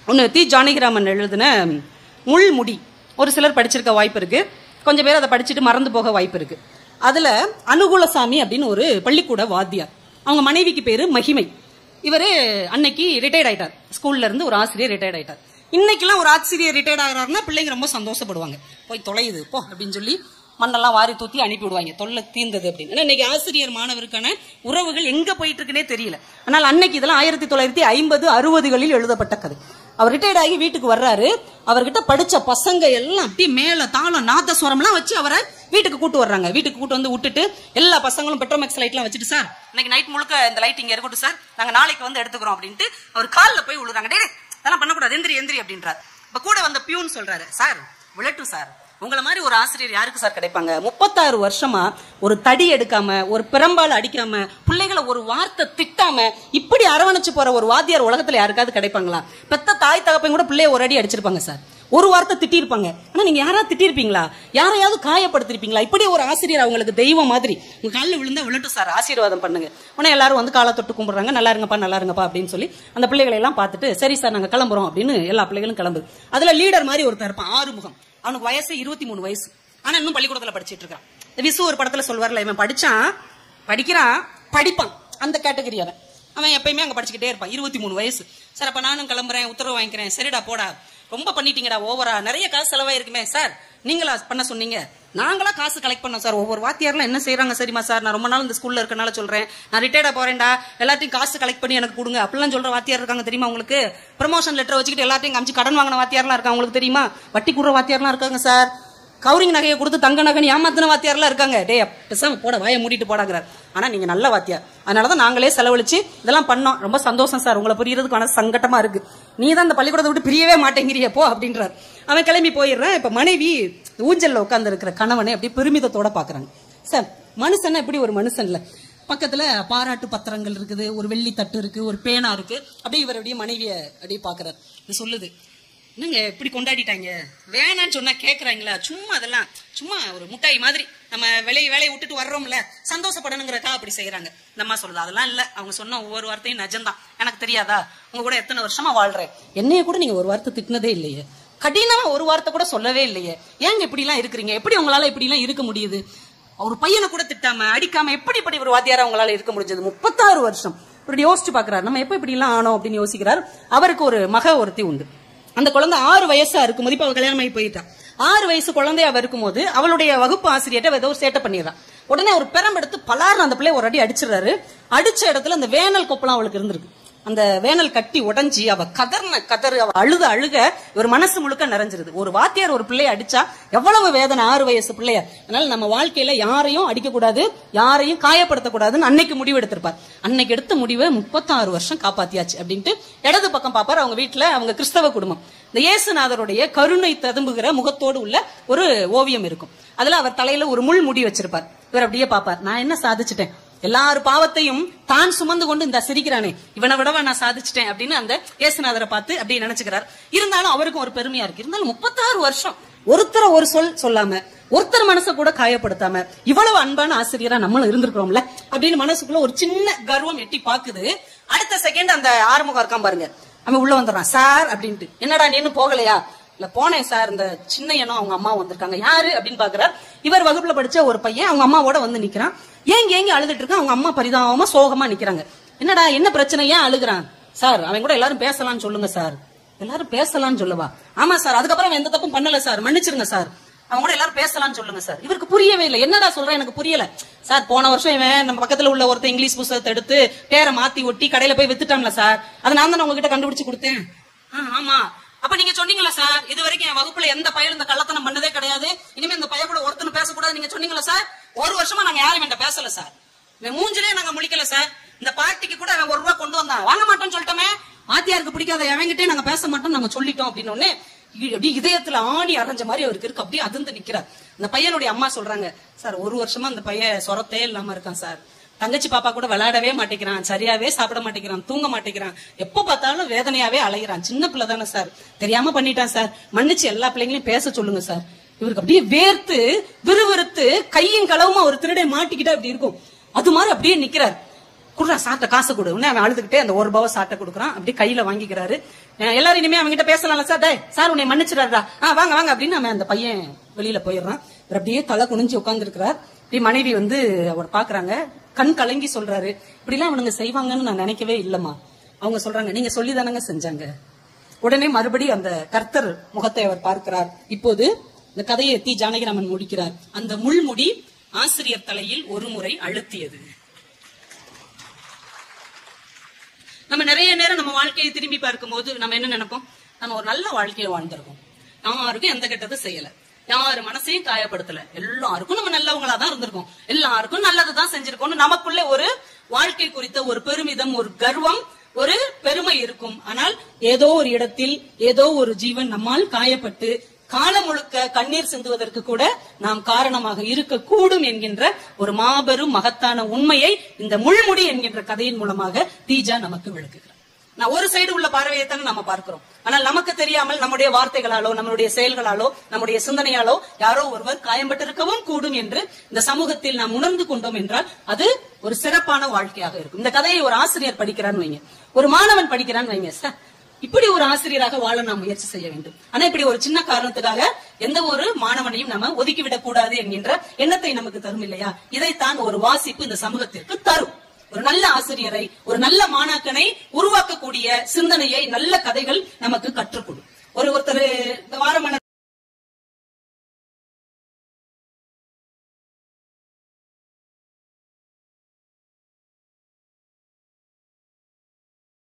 ஒன்று தி ஜானகிராமன் எழுதின முள்முடி. ஒரு சிலர் படிச்சிருக்க வாய்ப்பு இருக்கு, கொஞ்சம் பேர் அதை படிச்சுட்டு மறந்து போக வாய்ப்பு இருக்கு. அதுல அனுகுலசாமி அப்படின்னு ஒரு பள்ளிக்கூட வாத்தியார், அவங்க மனைவிக்கு பேரு மகிமை. இவரு அன்னைக்கு ரிட்டையர்ட் ஆயிட்டார், ஸ்கூல்ல இருந்து ஒரு ஆசிரியர் ரிட்டையர்ட் ஆயிட்டார். இன்னைக்கெல்லாம் ஒரு ஆசிரியர் ரிட்டையர்ட் ஆகிறாருன்னா பிள்ளைங்க ரொம்ப சந்தோஷப்படுவாங்க, போய் தொலையுது போ அப்படின்னு சொல்லி மண்ணெல்லாம் வாரி தூத்தி அனுப்பி விடுவாங்க, தொல்லை தீர்ந்தது அப்படின்னு. இன்னைக்கு ஆசிரியர் மாணவருக்கான உறவுகள் எங்க போயிட்டு இருக்குன்னே தெரியல. ஆனால் அன்னைக்கு இதெல்லாம் 1950, 60களில் எழுதப்பட்ட கதை. அவர் ரிட்டையர்ட் ஆகி வீட்டுக்கு வர்றாரு, அவர்கிட்ட படிச்ச பசங்க எல்லாம் அப்படியே மேல தாளம் நாதஸ்வரம்லாம் வச்சு அவரை வீட்டுக்கு கூட்டு வர்றாங்க. வீட்டுக்கு கூட்டு வந்து விட்டுட்டு எல்லா பசங்களும் பெட்ரோமேக்ஸ் லைட்லாம் வச்சுட்டு, சார் இன்னைக்கு நைட் முழுக்க இந்த லைட் இங்க இருக்கட்டும் சார், நாங்க நாளைக்கு வந்து எடுத்துக்கிறோம் அப்படின்ட்டு அவர் காலில் போய் விழுறாங்க. டே அதெல்லாம் பண்ணக்கூடாது, எந்திரி எந்திரி அப்படின்றார். இப்ப கூட வந்த பியூன் சொல்றாரு, சார் விளட்டும் சார், உங்களை மாதிரி ஒரு ஆசிரியர் யாருக்கு சார் கிடைப்பாங்க? 36 வருஷமா ஒரு தடி எடுக்காம, ஒரு பிரம்பால் அடிக்காம, பிள்ளைகளை ஒரு வார்த்தை திட்டாம இப்படி அரவணைச்சு போற ஒரு வாத்தியார் உலகத்துல யாருக்காவது கிடைப்பாங்களா? பெத்த தாய் தகப்பையும் கூட பிள்ளைய ஒரு அடி அடிச்சிருப்பாங்க சார், ஒரு வார்த்தை திட்டிருப்பாங்க. ஆனா நீங்க யாராவது திட்டிருப்பீங்களா? யாரையாவது காயப்படுத்திருப்பீங்களா? இப்படி ஒரு ஆசிரியர் அவங்களுக்கு தெய்வம் மாதிரி. உங்க காலில் விழுந்தா விழட்டும் சார், ஆசீர்வாதம் பண்ணுங்க. உடனே எல்லாரும் வந்து காலை தொட்டு கும்பிடுறாங்க, நல்லா இருங்கப்பா நல்லா இருங்கப்பா அப்படின்னு சொல்லி அந்த பிள்ளைகளை எல்லாம் பார்த்துட்டு, சரி சார் நாங்க கிளம்புறோம் அப்படின்னு எல்லா பிள்ளைகளும் கிளம்புது. அதுல லீடர் மாதிரி ஒருத்தர் இருப்பான், ஆறுமுகம். அவனுக்கு வயசு 23 வயசு, ஆனா இன்னும் பள்ளிக்கூடத்துல படிச்சிட்டு இருக்கான். விசு ஒரு படத்துல சொல்வார்ல, இவன் படிக்கிறான் படிப்பான், அந்த கேட்டகரி அவன். அவன் எப்பயுமே அங்க படிச்சுக்கிட்டே இருப்பான். 23 வயசு. சார் அப்ப நானும் கிளம்புறேன், உத்தரவு வாங்கிக்கிறேன். சரிடா போடா, ரொம்ப பண்ணிட்டீங்கடா, ஓவரா நிறைய காசு செலவாயிருக்குமே. சார் நீங்களா பண்ண சொன்னீங்க? நாங்களா காசு கலெக்ட் பண்ணோம் சார். ஒவ்வொரு வாத்தியாரெல்லாம் என்ன செய்யறாங்க சரிமா சார், நான் ரொம்ப நாள் இந்த ஸ்கூல்ல இருக்கனால சொல்றேன், நான் ரிட்டையர்டா போறேன்டா, எல்லாத்தையும் காசு கலெக்ட் பண்ணி எனக்கு கொடுங்க அப்படிலாம் சொல்ற வாத்தியார் இருக்காங்க தெரியுமா உங்களுக்கு? ப்ரமோஷன் லெட்டர் வச்சுக்கிட்டு எல்லாத்தையும் காமிச்சு கடன் வாங்கின வாத்தியாரெல்லாம் இருக்காங்க உங்களுக்கு தெரியுமா? வட்டி கூடுற வாத்தியாரெல்லாம் இருக்காங்க சார். கவுரிங் நகையை கொடுத்து தங்க நகை ஏமாத்தின வாத்தியாரெல்லாம் இருக்காங்க. டே பேசாம போட, வாயை மூடிட்டு போடாங்கிறார். ஆனா நீங்க நல்ல வாத்தியார், அதனாலதான் நாங்களே செலவழிச்சு இதெல்லாம் பண்ணோம். ரொம்ப சந்தோஷம் சார், உங்களை புரியறதுக்கான சங்கட்டமா இருக்கு, நீ தான் இந்த பள்ளிக்கூடத்தை விட்டு பிரியவே மாட்டேங்கிறிய போ அப்படின்றார். அவன் கிளம்பி போயிடுறான். இப்ப மனைவி ஊஞ்சல்ல உட்கார்ந்து இருக்கிற கணவனை அப்படி பெருமிதத்தோட பாக்குறாங்க. சார் மனுஷன் எப்படி ஒரு மனுஷன் இல்ல, பக்கத்துல பாராட்டு பத்திரங்கள் இருக்குது, ஒரு வெள்ளி தட்டு இருக்கு, ஒரு பேனா இருக்கு. அப்படியே இவர் அப்படியே மனைவிய அப்படியே பாக்குறாரு. இது சொல்லுது, என்னங்க இப்படி கொண்டாடிட்டாங்க, வேணான்னு சொன்னா கேக்குறாங்களா? சும்மா அதெல்லாம் சும்மா ஒரு முட்டாய் மாதிரி நம்ம வேலையை விட்டுட்டு வர்றோம்ல, சந்தோஷப்படணுங்கிறக்கா அப்படி செய்யறாங்க. இந்த அம்மா சொல்லுது, அதெல்லாம் இல்ல, அவங்க சொன்ன ஒவ்வொரு வார்த்தையும் நிஜம்தான். எனக்கு தெரியாதா, உங்க கூட எத்தனை வருஷமா வாழ்றேன், என்னைய கூட நீங்க ஒரு வார்த்தை திட்டினதே இல்லையே, கடினமா ஒரு வார்த்தை கூட சொல்லவே இல்லையே, ஏங்க இப்படி எல்லாம் இருக்கிறீங்க, எப்படி உங்களால இப்படி எல்லாம் இருக்க முடியுது? ஒரு பையனை கூட திட்டாம அடிக்காம எப்படி ஒரு வாத்தியாரா உங்களால இருக்க முடிஞ்சது? 36 வருஷம். இப்படி யோசிச்சு பாக்குறாரு, நம்ம எப்ப இப்படி எல்லாம் ஆனோம் அப்படின்னு யோசிக்கிறார். அவருக்கு ஒரு மக ஒருத்தி உண்டு. அந்த குழந்தை 6 வயசா இருக்கும்போது, இப்ப அவ கல்யாணம் ஆகி போயிட்டான். 6 வயசு குழந்தையா இருக்கும்போது அவளுடைய வகுப்பு ஆசிரியர்கிட்ட ஏதோ ஒரு சேட்டை பண்ணிடுறான். உடனே ஒரு பெரம்பெடுத்து பலார்னு அந்த பிள்ளை ஒரு அடி அடிச்சிடறாரு. அடிச்ச இடத்துல அந்த வேனல் கொப்பெல்லாம் அவளுக்கு இருந்திருக்கு. அந்த வேனல் கட்டி உடஞ்சி அவ கதறு, அவ அழுக ஒரு மனசு முழுக்க நிறைஞ்சிருது. ஒரு வாத்தியார் ஒரு பிள்ளைய அடிச்சா எவ்வளவு வேதனை, 6 வயசு பிள்ளைய. அதனால நம்ம வாழ்க்கையில யாரையும் அடிக்க கூடாது, யாரையும் காயப்படுத்தக்கூடாதுன்னு அன்னைக்கு முடிவு எடுத்திருப்பார். அன்னைக்கு எடுத்த முடிவை 36 வருஷம் காப்பாத்தியாச்சு அப்படின்ட்டு இடது பக்கம் பாப்பார். அவங்க வீட்டுல அவங்க கிறிஸ்தவ குடும்பம். இந்த இயேசுநாதருடைய கருணை ததும்புகிற முகத்தோடு உள்ள ஒரு ஓவியம் இருக்கும். அதுல அவர் தலையில ஒரு முள் முடி வச்சிருப்பார். இவர் அப்படியே பாப்பார், நான் என்ன சாதிச்சுட்டேன், எல்லாரு பாவத்தையும் தான் சுமந்து கொண்டு இந்த சிரிக்கிறானே, இவனை விடவா நான் சாதிச்சிட்டேன் அப்படின்னு அந்த இயேசுநாதரை பார்த்து அப்படி நினைச்சுக்கிறார். இருந்தாலும் அவருக்கும் ஒரு பெருமையா இருக்கு. இருந்தாலும் 36 வருஷம் ஒருத்தர ஒரு சொல் சொல்லாம, ஒருத்தர் மனசை கூட காயப்படுத்தாம இவ்வளவு அன்பான ஆசிரியரா நம்மளும் இருந்திருக்கிறோம்ல அப்படின்னு மனசுக்குள்ள ஒரு சின்ன கர்வம் எட்டி பாக்குது. அடுத்த செகண்ட் அந்த ஆறுமுகம் இருக்கான் பாருங்க, அவன் உள்ள வந்துடுறான். சார் அப்படின்ட்டு, என்னடா நீன்னு போகலையா? இல்ல போனேன் சார், இந்த சின்னையனும் அவங்க அம்மா வந்திருக்காங்க. யாரு அப்படின்னு பாக்குறார். இவர் வகுப்புல படிச்ச ஒரு பையன் அவங்க அம்மாவோட வந்து நிக்கிறான். ஏங்கி அழுதுட்டு இருக்கான். அவங்க அம்மா பரிதாபமா சோகமா நிக்கிறாங்க. என்னடா என்ன பிரச்சனை, ஏன் அழுகுறான்? சார் அவன் கூட எல்லாரும் பேசலாம்னு சொல்லுங்க சார். எல்லாரும் பேசலாம்னு சொல்லவா? ஆமா சார், அதுக்கப்புறம் எந்த தப்பும் பண்ணல சார், மன்னிச்சிருங்க சார், அவங்க கூட எல்லாரும் பேசலாம்னு சொல்லுங்க சார். இவருக்கு புரியவே இல்லை, என்னடா சொல்றேன் எனக்கு புரியல சார். போன வருஷம் இவன் நம்ம பக்கத்துல உள்ள ஒருத்தர் இங்கிலீஷ் புத்தகத்தை எடுத்து பேரை மாத்தி ஒட்டி கடையில போய் வித்துட்டான்ல சார், அதை நான் தான் உங்ககிட்ட கண்டுபிடிச்சு கொடுத்தேன். ஆமா, அப்ப நீங்க சொன்னீங்களா சார், இது வரைக்கும் என் வகுப்புல எந்த பையன் இந்த கள்ளத்தனம் பண்ணதே கிடையாது, இனிமே இந்த பையன் கூட ஒருத்தனை பேசக்கூடாது நீங்க சொன்னீங்களா சார்? 1 வருஷமா நாங்க யாரும் என்கிட்ட பேசல சார், மூஞ்சிலே நாங்க முழிக்கல சார். இந்த பார்ட்டிக்கு கூட அவன் 1 ரூபா கொண்டு வந்தான், வாங்க மாட்டோம்னு சொல்லிட்டோமே, வாத்தியாருக்கு பிடிக்காத எவங்கிட்டே நாங்க பேச மாட்டோம் நாங்க சொல்லிட்டோம் அப்படின்னு ஒண்ணு அப்படியே இதயத்துல ஆணி அரைஞ்ச மாதிரி அவருக்கு இருக்கு. அப்படியே அதிர்ந்து நிக்கிறார். அந்த பையனுடைய அம்மா சொல்றாங்க, சார் 1 வருஷமா அந்த பையன் சொரத்தே இல்லாம இருக்கான் சார், தங்கச்சி பாப்பா கூட விளையாடவே மாட்டேங்கிறான், சரியாவே சாப்பிட மாட்டேங்கிறான், தூங்க மாட்டேங்கிறான், எப்ப பார்த்தாலும் வேதனையாவே அலைகிறான், சின்ன பிள்ளை தானே சார், தெரியாம பண்ணிட்டான் சார், மன்னிச்சு எல்லா பிள்ளைங்களையும் பேச சொல்லுங்க சார். இவருக்கு அப்படியே வேர்த்து விறுவிறுத்து கையும் களவுமா ஒரு திருடை மாட்டிக்கிட்டா அப்படி இருக்கும். அது மாதிரி அப்படியே நிக்கிறார். குடுறா சாட்டை காசு கொடு. அவன் அழுதுகிட்டே அந்த 1 ரூபாவை சாட்டை கொடுக்குறான். அப்படியே கையில வாங்கிக்கிறாரு. எல்லாரும் இனிமே அவங்ககிட்ட பேசலாம்ல சார், டே சார் உன்னை மன்னிச்சிடாரா, வாங்க வாங்க அப்படின்னு அவன் அந்த பையன் வெளியில போயிடுறான். அப்படியே தலை குனிஞ்சு உட்கார்ந்து இருக்கிறார். இப்படி மனைவி வந்து அவர் பாக்குறாங்க, கண் கலங்கி சொல்றாரு, இப்படி எல்லாம் அவனுங்க செய்வாங்கன்னு நான் நினைக்கவே இல்லம்மா. அவங்க சொல்றாங்க, நீங்க சொல்லிதானங்க செஞ்சாங்க. உடனே மறுபடி அந்த கர்த்தர் முகத்தை அவர் பார்க்கிறார். இப்போது இந்த கதையை தி ஜானகிராமன் முடிக்கிறார். அந்த முள்முடி ஆசிரியர் தலையில் ஒரு முறை அழுத்தியது. நம்ம நிறைய நேரம் நம்ம வாழ்க்கையை திரும்பி பார்க்கும் போது நம்ம என்ன நினைப்போம், நம்ம ஒரு நல்ல வாழ்க்கையை வாழ்ந்திருக்கோம், யாருக்கும் எந்த கெட்டதும் செய்யல, யாரு மனசையும் காயப்படுத்தல, எல்லாருக்கும் நம்ம நல்லவங்களா தான் இருந்திருக்கோம், எல்லாருக்கும் நல்லதுதான் செஞ்சிருக்கோம். நமக்குள்ள ஒரு வாழ்க்கை குறித்த ஒரு பெருமிதம், ஒரு கர்வம், ஒரு பெருமை இருக்கும். ஆனால் ஏதோ ஒரு இடத்தில் ஏதோ ஒரு ஜீவன் நம்மால் காயப்பட்டு காலம் முழுக்க கண்ணீர் சிந்துவதற்கு கூட நாம் காரணமாக இருக்கக்கூடும் என்கின்ற ஒரு மாபெரும் மகத்தான உண்மையை இந்த முள்முடி என்கின்ற கதையின் மூலமாக தீஜா நமக்கு விளக்குகிறார். நான் ஒரு சைடு உள்ள பார்வையைத்தான் நம்ம பார்க்கிறோம். ஆனால் நமக்கு தெரியாமல் நம்முடைய வார்த்தைகளாலோ நம்மளுடைய செயல்களாலோ நம்முடைய சிந்தனையாலோ யாரோ ஒருவர் காயம்பட்டிருக்கவும் கூடும் என்று இந்த சமூகத்தில் நாம் உணர்ந்து கொண்டோம் என்றால் அது ஒரு சிறப்பான வாழ்க்கையாக இருக்கும். இந்த கதையை ஒரு ஆசிரியர் படிக்கிறான்னு வைங்க, ஒரு மாணவன் படிக்கிறான்னு வைங்க, சார் இப்படி ஒரு ஆசிரியராக வாழ நாம் முயற்சி செய்ய வேண்டும். ஆனா இப்படி ஒரு சின்ன காரணத்துக்காக எந்த ஒரு மாணவனையும் நம்ம ஒதுக்கிவிடக் கூடாது என்கின்ற எண்ணத்தை நமக்கு தரும் இல்லையா? இதைத்தான் ஒரு வாசிப்பு இந்த சமூகத்திற்கு தரும். ஒரு நல்ல ஆசிரியரை, ஒரு நல்ல மாணாக்கனை உருவாக்கக்கூடிய சிந்தனையை நல்ல கதைகள் நமக்கு கற்றுக்கொடும். ஒருத்தர் இந்த வாரம்